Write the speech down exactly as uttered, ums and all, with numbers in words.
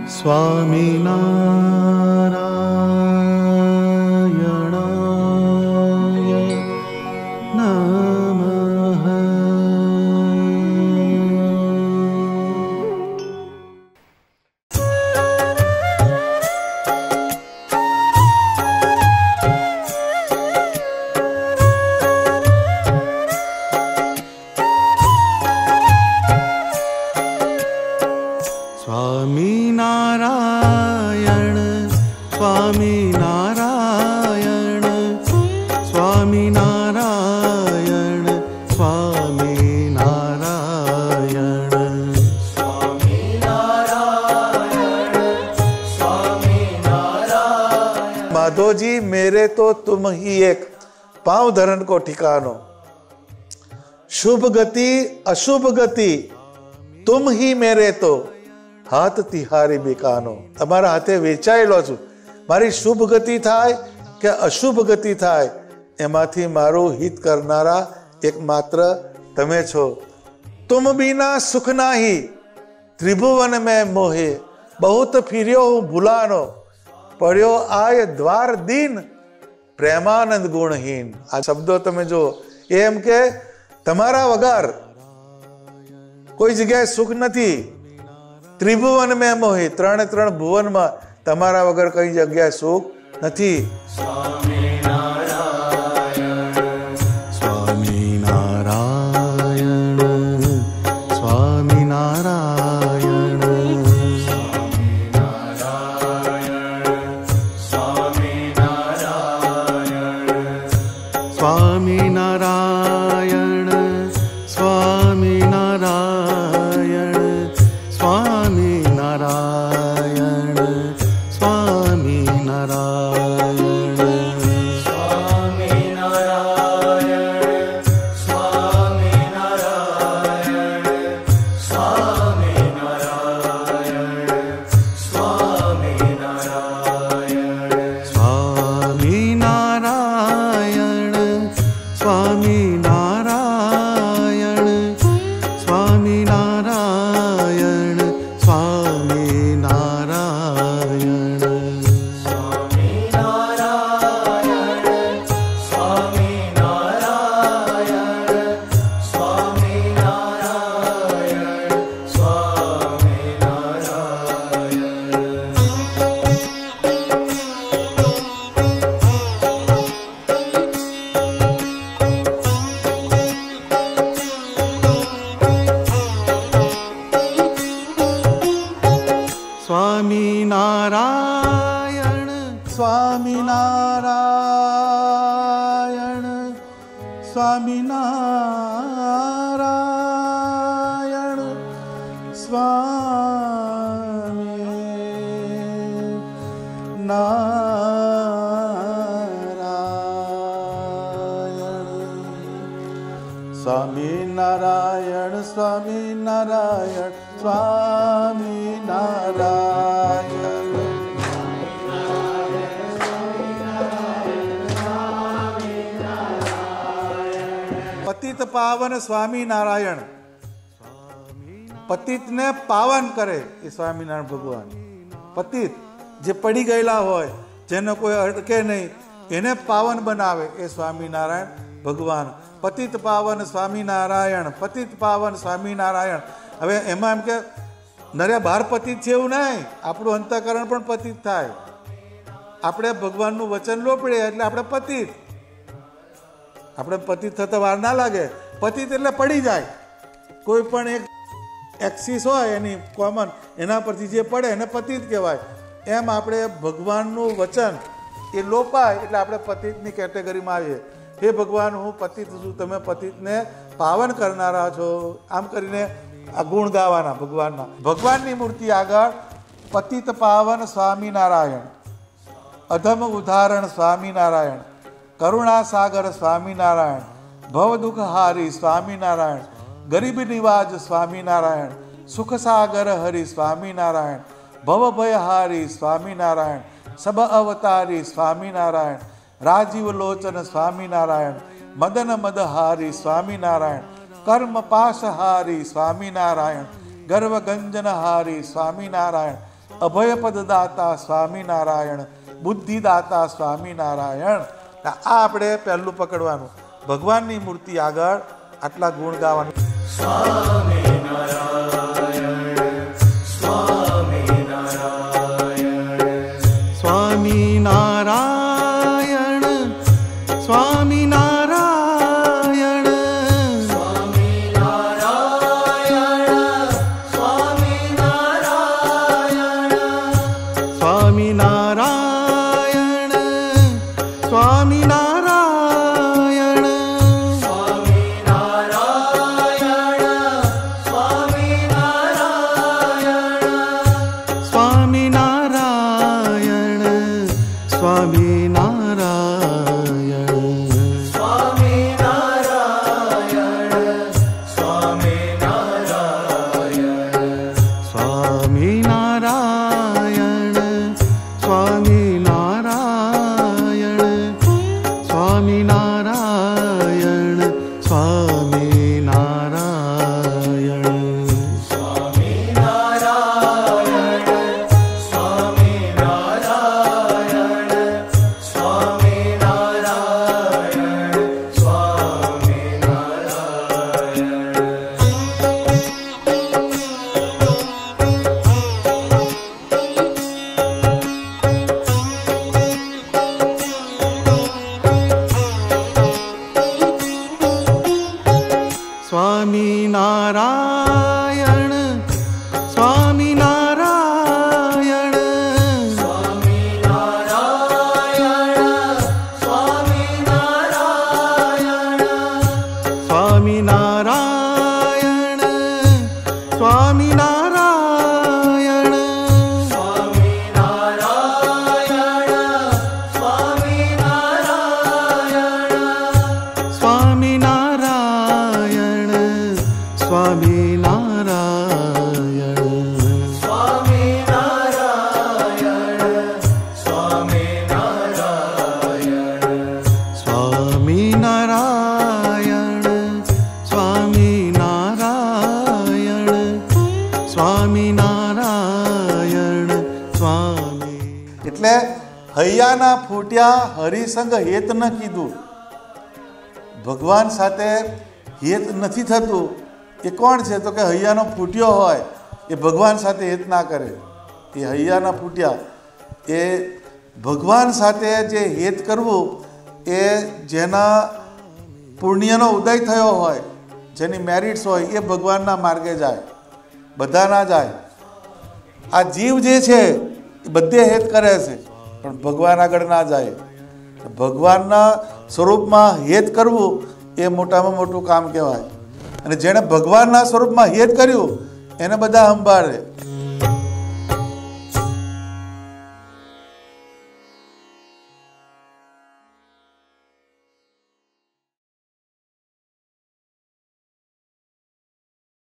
સ્વામિનારાયણાય નમઃ. સ્વામિનારાયણ સ્વામિનારાયણ સ્વામિનારાયણ સ્વામિનારાયણ સ્વામિનારાયણ. माधोजी मेरे तो तुम ही एक पांव धरन को ठिकानो, शुभ गति अशुभ गति तुम ही मेरे तो हाथ तिहारी बेकानो. તમારા હાથે વેચાયેલો છું. મારી શુભ ગતિ થાય કે અશુભ ગતિ થાય એમાંથી મારું હિત કરનારા એકમાત્ર તમે છો. तुम बिना सुख नाही त्रिभुवन में मोहे, बहुत फिर्यो હું ભૂલાનો, પડ્યો આય દ્વાર દીન પ્રેમાનંદ ગુણહીન. આ શબ્દો તમે જો એમ કે તમારા વગર કોઈ જગ્યાએ સુખ નથી. ત્રિભુવન મેં મોહી, ત્રણે ત્રણ ભુવનમાં તમારા વગર કઈ જગ્યાએ સુખ નથી. સ્વામિનારાયણ સ્વામિનારાયણ સ્વામિનારાયણ સ્વામિનારાયણ સ્વામિનારાયણ સ્વામિનારાયણ સ્વામિનારાયણ સ્વામિનારાયણ સ્વામિનારાયણ સ્વામિનારાયણ સ્વામિનારાયણ સ્વામિનારાયણ સ્વામિનારાયણ. પતિત પાવન સ્વામિનારાયણ, પતિતને પાવન કરે એ સ્વામિનારાયણ ભગવાન. પતિત જે પડી ગયેલા હોય, જેને કોઈ અટકે નહીં, એને પાવન બનાવે એ સ્વામિનારાયણ ભગવાન. પતિત પાવન સ્વામિનારાયણ, પતિત પાવન સ્વામિનારાયણ. હવે એમાં એમ કે નરે બહાર પતિત છે એવું નહીં, આપણું અંતઃકરણ પણ પતિત થાય. આપણે ભગવાનનું વચન લોપડીએ એટલે આપણે પતિત. આપણે પતિત થતા વાર ના લાગે. પતિત એટલે પડી જાય. કોઈ પણ એક એક્સિસ હોય એની કોમન, એના પરથી જે પડે એને પતિત કહેવાય. એમ આપણે ભગવાનનું વચન એ લોપાય એટલે આપણે પતિતની કેટેગરીમાં આવીએ. હે ભગવાન, હું પતિત છું, તમે પતિતને પાવન કરનારા છો. આમ કરીને આ ગુણ ગાવાના ભગવાનના. ભગવાનની મૂર્તિ આગળ પતિત પાવન સ્વામિનારાયણ, અધમ ઉદાહરણ સ્વામિનારાયણ, કરુણા સાગર સ્વામિનારાયણ, ભવ દુઃખ હારી સ્વામિનારાયણ, ગરીબ નિવાજ સ્વામિનારાયણ, સુખ સાગર હરિ સ્વામિનારાયણ, ભવ ભય હારી સ્વામિનારાયણ, સબ અવતારી સ્વામિનારાયણ, રાજીવ લોચન સ્વામિનારાયણ, મદન મદહારી સ્વામિનારાયણ, કર્મ પાશહારી સ્વામિનારાયણ, ગર્વ ગંજનહારી સ્વામિનારાયણ, અભયપદ દાતા સ્વામિનારાયણ, બુદ્ધિદાતા સ્વામિનારાયણ. આ આપણે પહેલું પકડવાનું. ભગવાનની મૂર્તિ આગળ આટલા ગુણ ગાવાનું. સ્વામિનારાયણ સ્વામિનારાયણ સ્વામિનારાયણ સ્વામિનારાયણ સ્વામિનારાયણ સ્વામિનારાયણ સ્વામિનારાયણ સ્વામિનારાયણ સ્વામિનારાયણ સ્વામિનારાયણ સ્વામિનારાયણ સ્વામિનારાયણ સ્વામી. એટલે હૈયાના ફૂટ્યા હરિસંગ હેત ન કીધું. ભગવાન સાથે હેત નથી થતું. એ કોણ છે? તો કે હૈયાનો ફૂટ્યો હોય એ ભગવાન સાથે હેત ના કરે. એ હૈયાના ફૂટ્યા એ ભગવાન સાથે જે હેત કરવું એ જેના પુણ્યનો ઉદય થયો હોય, જેની મેરિટ્સ હોય, એ ભગવાનના માર્ગે જાય, બધા ના જાય. આ જીવ જે છે એ બધે હેત કરે છે પણ ભગવાન આગળ ના જાય. ભગવાનના સ્વરૂપમાં હેત કરવું એ મોટામાં મોટું કામ કહેવાય. અને જેણે ભગવાનના સ્વરૂપમાં હેત કર્યું એને બધા સંભાળે.